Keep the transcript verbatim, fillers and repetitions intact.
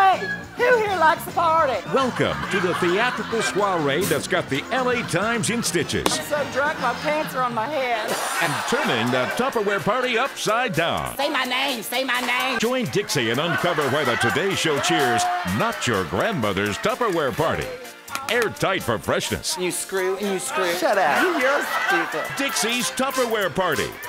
Hey, who here likes the party? Welcome to the theatrical soiree that's got the L A Times in stitches. I'm so drunk my pants are on my head. And turning the Tupperware Party upside down. Say my name, say my name. Join Dixie and uncover why the Today Show cheers not your grandmother's Tupperware Party. Airtight for freshness. You screw and you screw. Shut up. You're stupid. Dixie's Tupperware Party.